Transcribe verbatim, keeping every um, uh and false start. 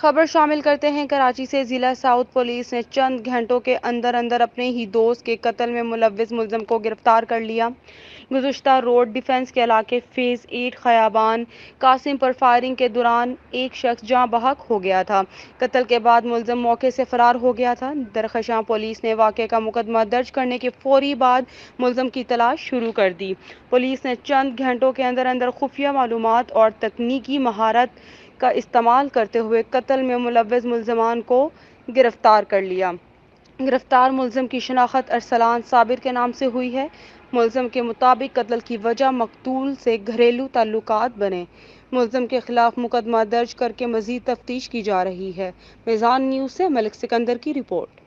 खबर शामिल करते हैं कराची से। जिला साउथ पुलिस ने चंद घंटों के अंदर अंदर अपने ही दोस्त के कत्ल में मुलव्विस मुलजम को गिरफ्तार कर लिया। गुज़श्ता रोड डिफेंस के इलाके फेज एट खयाबान कासिम पर फायरिंग के दौरान एक शख्स जाँ बहक हो गया था। कत्ल के बाद मुलजम मौके से फरार हो गया था। दरख्शां पुलिस ने वाक़े का मुकदमा दर्ज करने के फौरी बाद मुलजम की तलाश शुरू कर दी। पुलिस ने चंद घंटों के अंदर अंदर खुफिया मालूमात और तकनीकी महारत का इस्तेमाल करते हुए कत्ल में मुलव्विस मुलजमान को गिरफ्तार कर लिया। गिरफ्तार मुलजम की शनाख्त अरसलान साबिर के नाम से हुई है। मुलजम के मुताबिक कत्ल की वजह मकतूल से घरेलू ताल्लुकात बने। मुलजम के खिलाफ मुकदमा दर्ज करके मजीद तफ्तीश की जा रही है। मिजान न्यूज़ से मलिक सिकंदर की रिपोर्ट।